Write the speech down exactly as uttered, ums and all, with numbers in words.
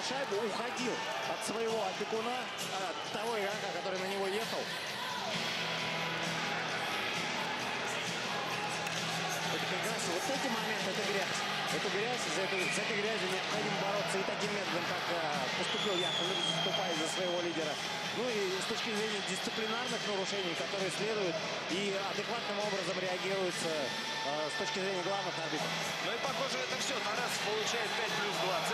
шайбу, уходил от своего опекуна, от того игрока, который на него ехал. Это как раз вот эти моменты, это грязь. Эту грязь, за, эту, за этой грязью необходимо бороться и таким методом, как а, поступил Яковлев, заступая за своего лидера. Ну и с точки зрения дисциплинарных нарушений, которые следуют и адекватным образом реагируются а, с точки зрения главных арбитров. Ну и похоже, это все. Тарасов получает пять плюс двадцать.